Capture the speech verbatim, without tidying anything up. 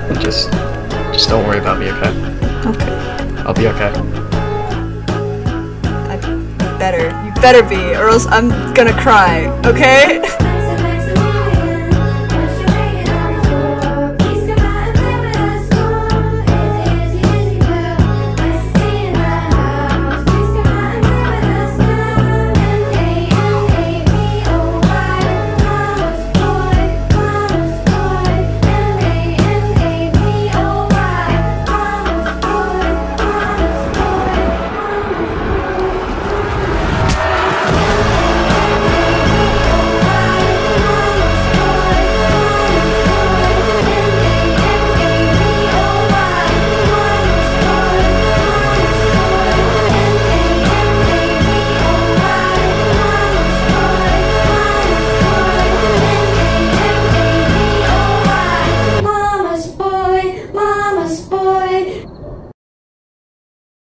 Just, just don't worry about me, okay? Okay. I'll be okay. I better. You better be, or else I'm gonna cry, okay?